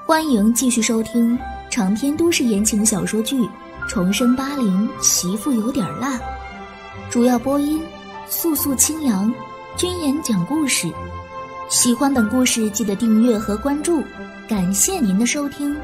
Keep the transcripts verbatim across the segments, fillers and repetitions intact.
欢迎继续收听长篇都市言情小说剧《重生八零媳妇有点辣》，主要播音素素清扬，君言讲故事。喜欢本故事记得订阅和关注，感谢您的收听。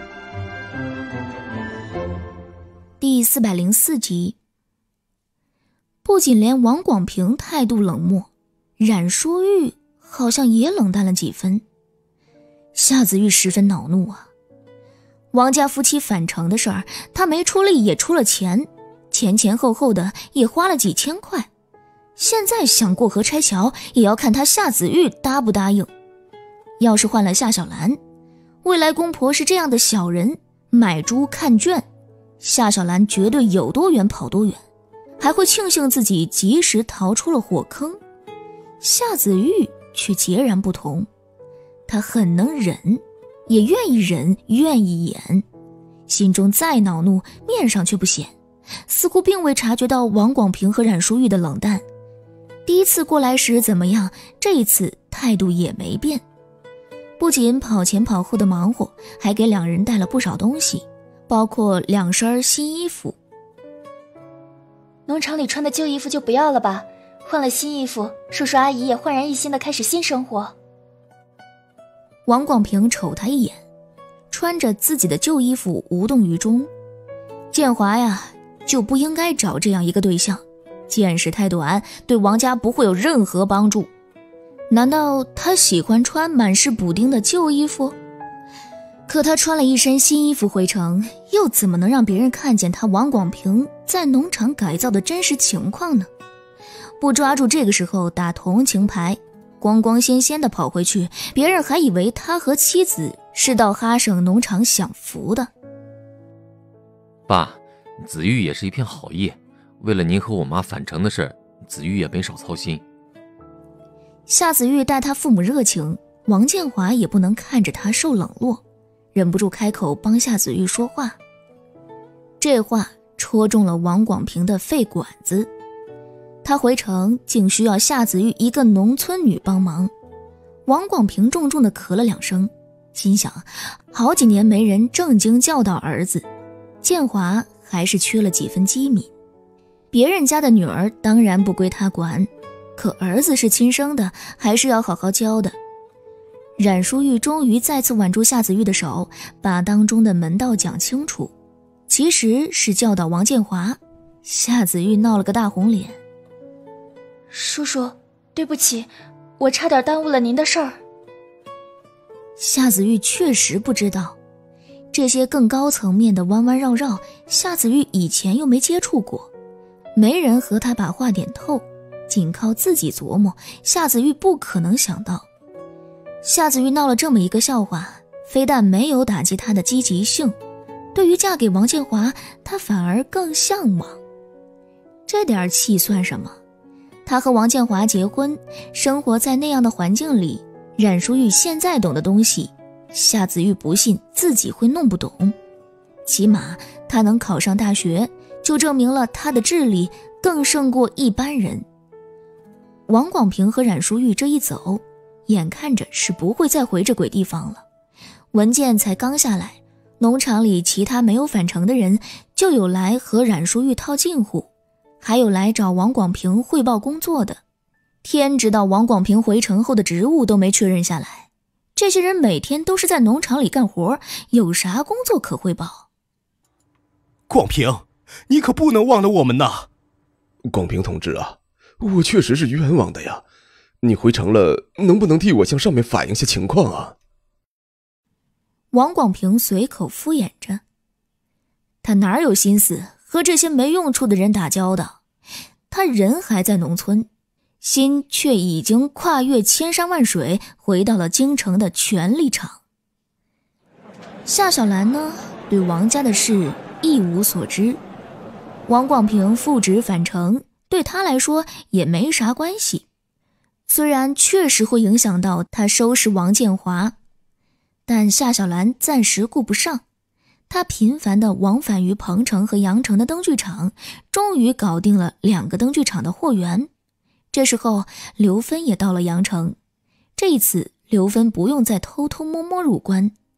第四百零四集。不仅连王广平态度冷漠，冉淑玉好像也冷淡了几分。夏子玉十分恼怒啊！王家夫妻返程的事儿，他没出力也出了钱，前前后后的也花了几千块。现在想过河拆桥，也要看他夏子玉答不答应。要是换了夏小兰，未来公婆是这样的小人，买猪看圈，夏小兰绝对有多远跑多远，还会庆幸自己及时逃出了火坑。夏子玉却截然不同，他很能忍，也愿意忍，愿意演，心中再恼怒，面上却不显，似乎并未察觉到王广平和冉淑玉的冷淡。第一次过来时怎么样，这一次态度也没变，不仅跑前跑后的忙活，还给两人带了不少东西，包括两身新衣服。 农场里穿的旧衣服就不要了吧，换了新衣服，叔叔阿姨也焕然一新的开始新生活。 王广平瞅他一眼，穿着自己的旧衣服无动于衷。建华呀，就不应该找这样一个对象，见识太短，对王家不会有任何帮助。难道他喜欢穿满是补丁的旧衣服？可他穿了一身新衣服回城，又怎么能让别人看见他王广平在农场改造的真实情况呢？不抓住这个时候打同情牌，光光鲜鲜的跑回去，别人还以为他和妻子是到哈省农场享福的。 爸，子玉也是一片好意，为了您和我妈返程的事，子玉也没少操心。 夏子玉待他父母热情，王建华也不能看着他受冷落，忍不住开口帮夏子玉说话。这话戳中了王广平的肺管子，他回城竟需要夏子玉一个农村女帮忙。王广平重重地咳了两声，心想好几年没人正经教导儿子，建华还是缺了几分机敏。别人家的女儿当然不归他管，可儿子是亲生的，还是要好好教的。冉淑玉终于再次挽住夏子玉的手，把当中的门道讲清楚，其实是教导王建华。夏子玉闹了个大红脸。 叔叔，对不起，我差点耽误了您的事儿。 夏子玉确实不知道，这些更高层面的弯弯绕绕，夏子玉以前又没接触过，没人和他把话点透，仅靠自己琢磨，夏子玉不可能想到。夏子玉闹了这么一个笑话，非但没有打击他的积极性，对于嫁给王建华，他反而更向往。这点气算什么？他和王建华结婚，生活在那样的环境里，冉淑玉现在懂的东西，夏子玉不信自己会弄不懂。起码他能考上大学，就证明了他的智力更胜过一般人。王广平和冉淑玉这一走，眼看着是不会再回这鬼地方了。文件才刚下来，农场里其他没有返程的人就有来和冉淑玉套近乎，还有来找王广平汇报工作的。天知道王广平回城后的职务都没确认下来，这些人每天都是在农场里干活，有啥工作可汇报？ 广平，你可不能忘了我们呐！ 广平同志啊，我确实是冤枉的呀，你回城了，能不能替我向上面反映下情况啊？ 王广平随口敷衍着，他哪有心思和这些没用处的人打交道？他人还在农村，心却已经跨越千山万水，回到了京城的权力场。夏小兰呢，对王家的事一无所知。王广平复职返程，对他来说也没啥关系。虽然确实会影响到他收拾王建华，但夏小兰暂时顾不上。他频繁地往返于彭城和阳城的灯具厂，终于搞定了两个灯具厂的货源。这时候刘芬也到了阳城，这一次刘芬不用再偷偷摸摸入关。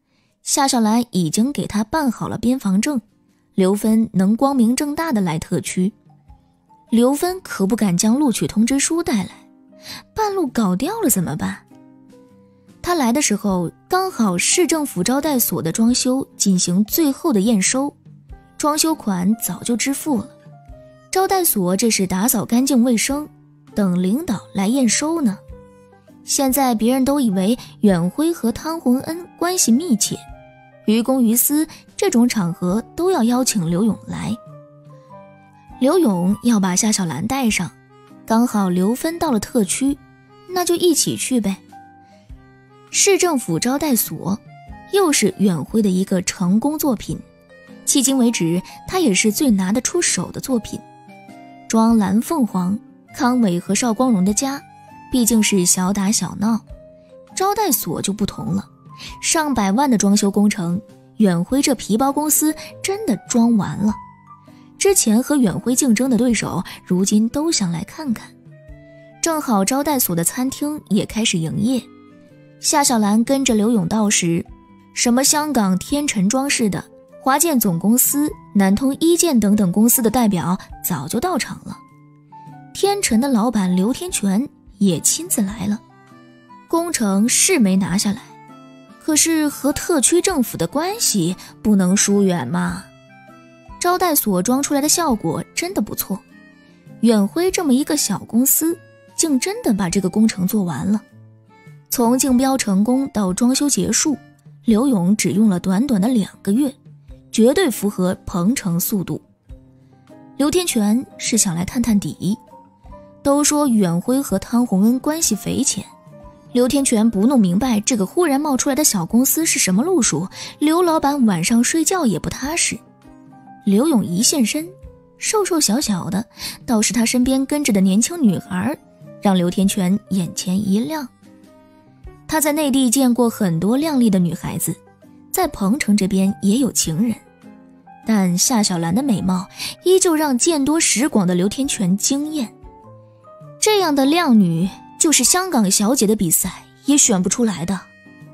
夏小兰已经给他办好了边防证，刘芬能光明正大的来特区。刘芬可不敢将录取通知书带来，半路搞掉了怎么办？他来的时候刚好市政府招待所的装修进行最后的验收，装修款早就支付了，招待所这是打扫干净卫生，等领导来验收呢。现在别人都以为远辉和汤洪恩关系密切，于公于私，这种场合都要邀请刘勇来。刘勇要把夏小兰带上，刚好刘芬到了特区，那就一起去呗。市政府招待所又是远辉的一个成功作品，迄今为止他也是最拿得出手的作品。装蓝凤凰，康伟和邵光荣的家毕竟是小打小闹，招待所就不同了，上百万的装修工程，远辉这皮包公司真的装完了。之前和远辉竞争的对手如今都想来看看。正好招待所的餐厅也开始营业，夏小兰跟着刘勇到时，什么香港天辰装饰的、华建总公司、南通一建等等公司的代表早就到场了。天辰的老板刘天全也亲自来了。工程是没拿下来，可是和特区政府的关系不能疏远嘛。招待所装出来的效果真的不错，远辉这么一个小公司竟真的把这个工程做完了。从竞标成功到装修结束，刘勇只用了短短的两个月，绝对符合鹏程速度。刘天全是想来探探底，都说远辉和汤洪恩关系匪浅，刘天全不弄明白这个忽然冒出来的小公司是什么路数，刘老板晚上睡觉也不踏实。刘勇一现身，瘦瘦小小的，倒是他身边跟着的年轻女孩让刘天全眼前一亮。他在内地见过很多靓丽的女孩子，在鹏城这边也有情人，但夏小兰的美貌依旧让见多识广的刘天全惊艳。这样的靓女就是香港小姐的比赛也选不出来的。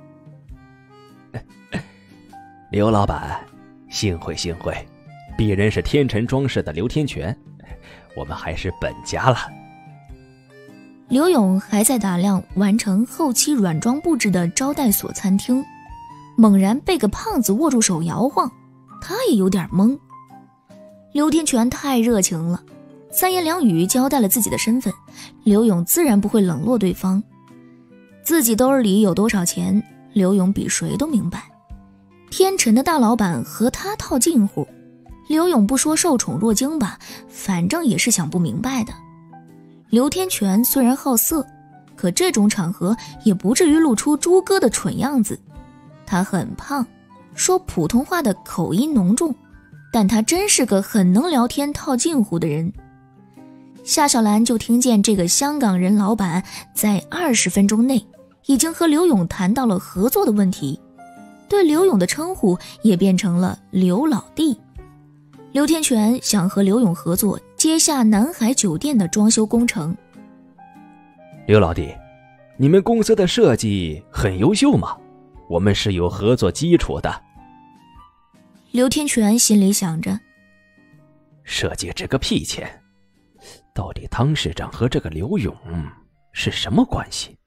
刘老板，幸会幸会，鄙人是天辰装饰的刘天全，我们还是本家了。 刘勇还在打量完成后期软装布置的招待所餐厅，猛然被个胖子握住手摇晃，他也有点懵。刘天全太热情了，三言两语交代了自己的身份，刘勇自然不会冷落对方。自己兜里有多少钱，刘勇比谁都明白。天辰的大老板和他套近乎，刘勇不说受宠若惊吧，反正也是想不明白的。刘天全虽然好色，可这种场合也不至于露出猪哥的蠢样子。他很胖，说普通话的口音浓重，但他真是个很能聊天套近乎的人。夏小兰就听见这个香港人老板在二十分钟内已经和刘勇谈到了合作的问题，对刘勇的称呼也变成了刘老弟。刘天全想和刘勇合作接下南海酒店的装修工程。 刘老弟，你们公司的设计很优秀嘛，我们是有合作基础的。 刘天全心里想着， 设计值个屁钱，到底汤市长和这个刘勇是什么关系？